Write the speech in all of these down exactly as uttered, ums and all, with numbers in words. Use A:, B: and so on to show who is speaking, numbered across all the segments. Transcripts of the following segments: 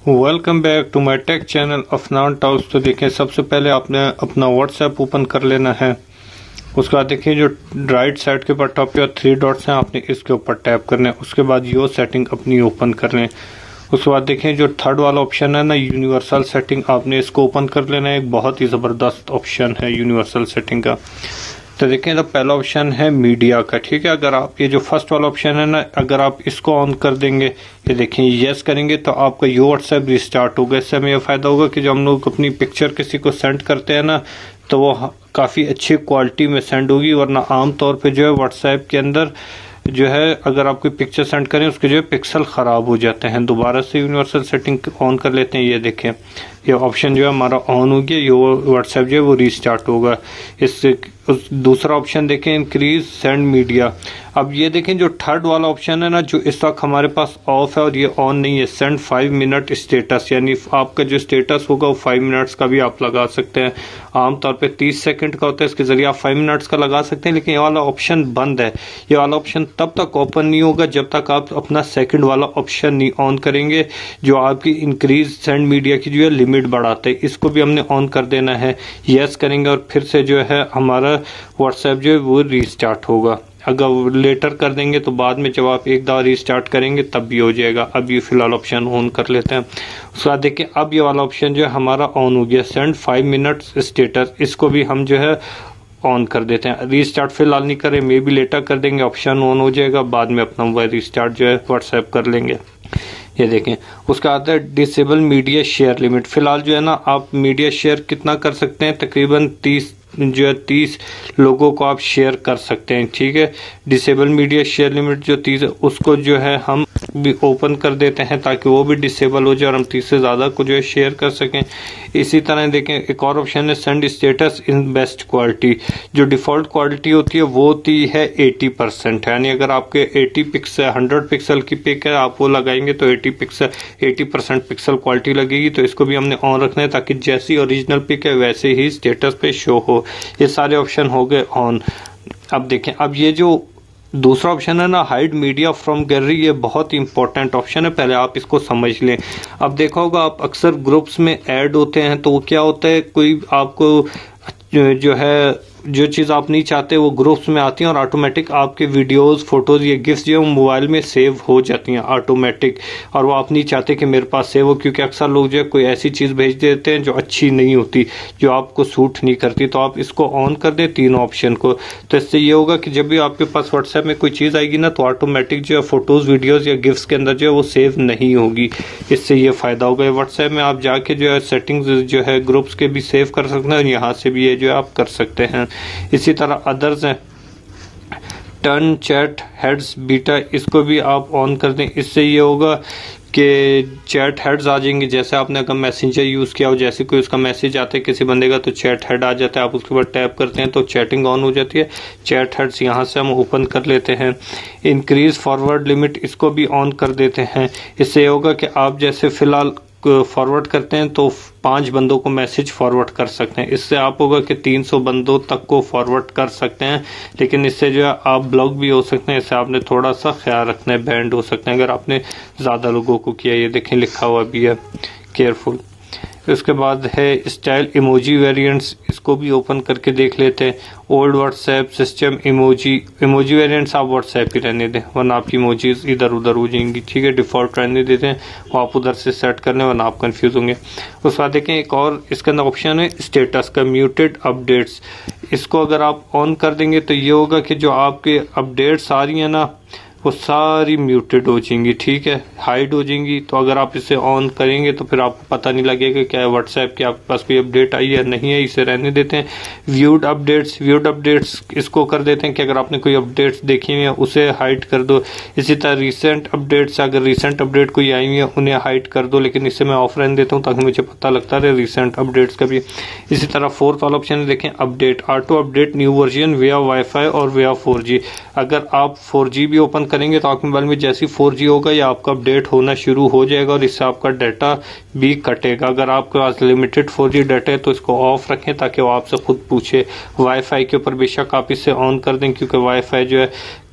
A: Welcome back to my tech channel Afnan टाउस। तो देखें, सबसे पहले आपने अपना व्हाट्सएप ओपन कर लेना है। उसके बाद देखिए जो राइट साइड के ऊपर टॉप पे थ्री डॉट्स हैं, आपने इसके ऊपर टैप करना है। उसके बाद यो सेटिंग अपनी ओपन कर लें। उसके बाद देखें जो थर्ड वाला ऑप्शन है ना, यूनिवर्सल सेटिंग, आपने इसको ओपन कर लेना है। एक बहुत ही ज़बरदस्त ऑप्शन है यूनिवर्सल सेटिंग का। तो देखें, तो पहला ऑप्शन है मीडिया का, ठीक है। अगर आप ये जो फर्स्ट वाला ऑप्शन है ना, अगर आप इसको ऑन कर देंगे, ये देखें यस करेंगे, तो आपका यो व्हाट्सएप रिस्टार्ट होगा। इससे हमें यह फ़ायदा होगा कि जब हम लोग अपनी पिक्चर किसी को सेंड करते हैं ना, तो वो काफ़ी अच्छी क्वालिटी में सेंड होगी। वरना आम तौर पे जो है व्हाट्सएप के अंदर जो है, अगर आप कोई पिक्चर सेंड करें, उसके जो है पिक्सल ख़राब हो जाते हैं। दोबारा से यूनिवर्सल सेटिंग ऑन कर लेते हैं। ये देखें, ये ऑप्शन जो है हमारा ऑन हो गया। ये व्हाट्सएप जो है वो रीस्टार्ट होगा। इससे उस दूसरा ऑप्शन देखें, इंक्रीज सेंड मीडिया। अब ये देखें जो थर्ड वाला ऑप्शन है ना, जो इस वक्त हमारे पास ऑफ है और ये ऑन नहीं है, सेंड फाइव मिनट स्टेटस, यानी आपका जो स्टेटस होगा वो फाइव मिनट्स का भी आप लगा सकते हैं। आमतौर पे तीस सेकंड का होता है, इसके जरिए आप फाइव मिनट्स का लगा सकते हैं। लेकिन ये वाला ऑप्शन बंद है। ये वाला ऑप्शन तब तक ओपन नहीं होगा जब तक आप अपना सेकंड वाला ऑप्शन नहीं ऑन करेंगे, जो आपकी इंक्रीज सेंड मीडिया की जो है लिमिट बढ़ाते हैं। इसको भी हमने ऑन कर देना है। यस करेंगे और फिर से जो है हमारा व्हाट्सएप जो है वो रीस्टार्ट होगा। अगर लेटर कर देंगे तो बाद में जब आप एक दफ़ा रीस्टार्ट करेंगे तब भी हो जाएगा। अब ये फिलहाल ऑप्शन ऑन कर लेते हैं। उसके बाद देखिए, अब ये वाला ऑप्शन जो है हमारा ऑन हो गया, सेंड फाइव मिनट्स स्टेटस। इसको भी हम जो है ऑन कर देते हैं। रीस्टार्ट फिलहाल नहीं करें, मे भी लेटर कर देंगे, ऑप्शन ऑन हो जाएगा। बाद में अपना वह रीस्टार्ट जो है व्हाट्सएप कर लेंगे। ये देखें, उसका आता है डिसेबल मीडिया शेयर लिमिट। फिलहाल जो है ना, आप मीडिया शेयर कितना कर सकते हैं, तकरीबन तीस जो है तीस लोगों को आप शेयर कर सकते हैं, ठीक है। डिसेबल मीडिया शेयर लिमिट जो तीस है, उसको जो है हम भी ओपन कर देते हैं ताकि वो भी डिसेबल हो जाए और हम तीस से ज़्यादा को जो है शेयर कर सकें। इसी तरह देखें, एक और ऑप्शन है send status in best quality. जो डिफ़ॉल्ट क्वालिटी होती है वो होती है एटी परसेंट, यानी अगर आपके एटी पिक्सल हंड्रेड पिक्सल की पिक है, आप वो लगाएंगे तो eighty pixel eighty percent pixel quality लगेगी। तो इसको भी हमने ऑन रखना है ताकि जैसी ओरिजिनल पिक है वैसे ही स्टेटस पे शो हो। ये सारे ऑप्शन हो गए ऑन। अब देखें, अब ये जो दूसरा ऑप्शन है ना, हाइड मीडिया फ्रॉम गैलरी, ये बहुत ही इंपॉर्टेंट ऑप्शन है। पहले आप इसको समझ लें। अब देखा होगा, आप अक्सर ग्रुप्स में ऐड होते हैं तो वो क्या होता है, कोई आपको जो है जो चीज़ आप नहीं चाहते वो ग्रुप्स में आती हैं और ऑटोमेटिक आपके वीडियोस, फोटोज़ या गिफ्स जो है मोबाइल में सेव हो जाती हैं ऑटोमेटिक। और वो आप नहीं चाहते कि मेरे पास सेव हो, क्योंकि अक्सर लोग जो है कोई ऐसी चीज़ भेज देते हैं जो अच्छी नहीं होती, जो आपको सूट नहीं करती। तो आप इसको ऑन कर दें तीनों ऑप्शन को। तो इससे ये होगा कि जब भी आपके पास व्हाट्सएप में कोई चीज़ आएगी ना, तो ऑटोमेटिक जो है फोटोज़, वीडियोज़ या गिफ्ट्स के अंदर जो है वो सेव नहीं होगी। इससे ये फ़ायदा होगा। व्हाट्सएप में आप जाके जो है सेटिंग्स जो है ग्रुप्स के भी सेव कर सकते हैं और यहाँ से भी ये जो है आप कर सकते हैं। इसी तरह अदर्स हैं, टर्न चैट हेड्स बीटा, इसको भी आप ऑन कर दें। इससे ये होगा कि चैट हेड्स आ जाएंगे। जैसे आपने अगर मैसेंजर यूज़ किया हो, जैसे कोई उसका मैसेज आता है किसी बंदे का, तो चैट हेड आ जाता है। आप उसके ऊपर टैप करते हैं तो चैटिंग ऑन हो जाती है। चैट हेड्स यहाँ से हम ओपन कर लेते हैं। इंक्रीज फॉरवर्ड लिमिट, इसको भी ऑन कर देते हैं। इससे ये होगा कि आप जैसे फ़िलहाल फॉरवर्ड करते हैं तो पांच बंदों को मैसेज फॉरवर्ड कर सकते हैं। इससे आप होगा कि तीन सौ बंदों तक को फॉरवर्ड कर सकते हैं। लेकिन इससे जो है आप ब्लॉक भी हो सकते हैं। इससे आपने थोड़ा सा ख्याल रखना है, बैंड हो सकते हैं अगर आपने ज़्यादा लोगों को किया। ये देखें, लिखा हुआ भी है केयरफुल। उसके बाद है स्टाइल इमोजी वेरिएंट्स, इसको भी ओपन करके देख लेते हैं। Old WhatsApp system emoji, emoji variants आप व्हाट्सएप ही रहने दें, वरना आपकी इमोजीज इधर उधर हो जाएंगी, ठीक है। डिफ़ॉल्ट रहने देते हैं, वो आप उधर से सेट करने, वरना आप कंफ्यूज होंगे। उसके बाद देखें, एक और इसके अंदर ऑप्शन है स्टेटस का, म्यूटेड अपडेट्स। इसको अगर आप ऑन कर देंगे तो ये होगा कि जो आपके अपडेट्स आ रही हैं ना, वो सारी म्यूटेड हो जाएंगी, ठीक है, हाइड हो जाएंगी। तो अगर आप इसे ऑन करेंगे तो फिर आपको पता नहीं लगेगा क्या व्हाट्सएप की आपके पास कोई अपडेट आई है नहीं है। इसे रहने देते हैं। व्यूड अपडेट्स, व्यूड अपडेट्स इसको कर देते हैं कि अगर आपने कोई अपडेट्स देखी हुई है उसे हाइड कर दो। इसी तरह रिसेंट अपडेट्स, अगर रिसेंट अपडेट कोई आई हुई है उन्हें हाइड कर दो। लेकिन इससे मैं ऑफ रहने देता हूँ ताकि मुझे पता लगता रहे रिसेंट अपडेट्स का भी। इसी तरह फोर्थ वाला ऑप्शन देखें, update, auto update new version via WiFi और विया फोर जी। अगर आप फोर जी भी ओपन करेंगे तो आपके मोबाइल में जैसी फोर जी होगा या आपका अपडेट होना शुरू हो जाएगा और इससे आपका डाटा भी कटेगा। अगर आपके पास लिमिटेड फोर जी डाटा है तो इसको ऑफ रखें ताकि वो आपसे खुद पूछे। वाईफाई के ऊपर बेशक आप इसे ऑन कर दें, क्योंकि वाईफाई जो है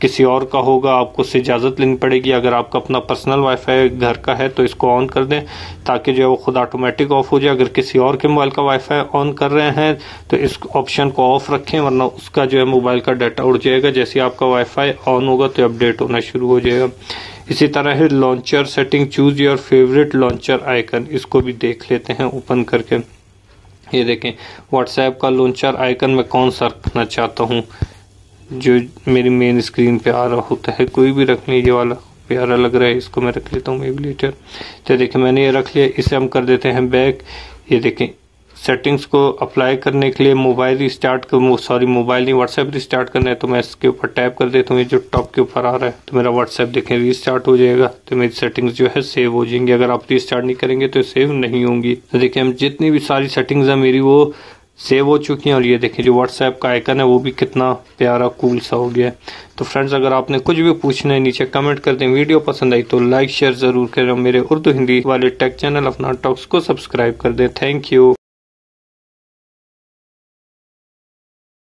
A: किसी और का होगा, आपको उससे इजाज़त लेनी पड़ेगी। अगर आपका अपना पर्सनल वाईफाई घर का है तो इसको ऑन कर दें ताकि जो है वो खुद ऑटोमेटिक ऑफ हो जाए। अगर किसी और के मोबाइल का वाईफाई ऑन कर रहे हैं तो इस ऑप्शन को ऑफ रखें, वरना उसका जो है मोबाइल का डाटा उड़ जाएगा। जैसे आपका वाईफाई ऑन होगा तो अपडेट होना शुरू हो जाएगा। इसी तरह है launcher setting, choose your favourite launcher icon, इसको भी देख लेते हैं ओपन करके। ये देखें व्हाट्सएप का लॉन्चर आइकन मैं कौन सा रखना चाहता हूँ, जो मेरी मेन स्क्रीन पे आ रहा होता है। कोई भी रख लीजिए, वाला प्यारा लग रहा है, इसको मैं रख लेता हूँ मे बी लेटर। तो देखिए मैंने ये रख लिया, इसे हम कर देते हैं बैक। ये देखें सेटिंग्स को अप्लाई करने के लिए मोबाइल रिस्टार्ट कर सॉरी मोबाइल नहीं व्हाट्सएप रिस्टार्ट करना है तो मैं इसके ऊपर टैप कर देता हूँ। ये जो टॉप के ऊपर आ रहा है तो मेरा व्हाट्सएप देखें रिस्टार्ट हो जाएगा, तो मेरी सेटिंग्स जो है सेव हो जाएंगी। अगर आप रिस्टार्ट नहीं करेंगे तो सेव नहीं होंगी। तो देखिए हम जितनी भी सारी सेटिंग्स है मेरी वो सेव हो चुकी हैं। और ये देखें जो व्हाट्सएप का आइकन है वो भी कितना प्यारा कूल सा हो गया है। तो फ्रेंड्स अगर आपने कुछ भी पूछना है नीचे कमेंट कर दें। वीडियो पसंद आई तो लाइक शेयर ज़रूर करें। मेरे उर्दू हिंदी वाले टेक चैनल अपना टॉक्स को सब्सक्राइब कर दें। Thank you.